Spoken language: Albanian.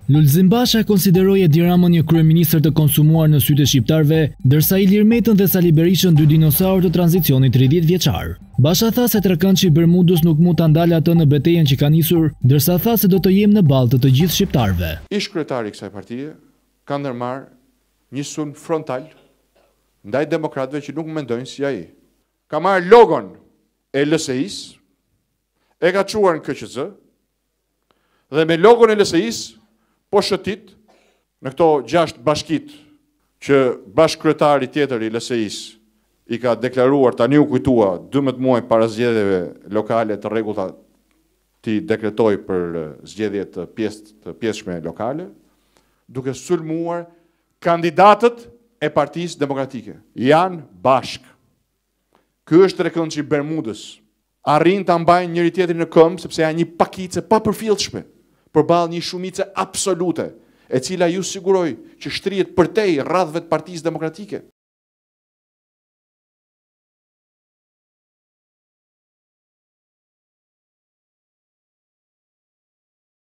Lulzim Basha konsideroi Edi Ramën një kryeministër të konsumuar në sytë e shqiptarëve, ndërsa Ilir Metën dhe Sali Berishën dy dinosaur të tranzicionit 30 vjeçar. Basha tha se trekëndshi i Bermudës nuk mund ta ndalë atë në betejën që ka nisur, ndërsa tha se do të jem në ballë të gjithë shqiptarëve. Ish kryetari i kësaj partie ka ndërmarrë një sulm frontal ndaj demokratëve që nuk mendojnë si ai. Ka marrë logon e LSI-s, e ka çuar në KQZ dhe me logon e LSI-s po shëtit në këto 6 bashkit që bashkëkryetari tjetër i LSI-s i ka deklaruar, tani u kujtua 12 muaj para zgjedhjeve lokale të rregullta ti dekretoi për zgjedhje të pjesshme lokale, duke sulmuar kandidatët e Partisë Demokratike. Janë bashk. Ky është trekëndshi i Bermudës. Arrin ta mbajnë njëri tjetrin në këmbë sepse janë një pakicë pa përfillshme përballë një shumice absolute, e cila ju siguroj që shtrihet përtej rradhëve të Partisë Demokratike.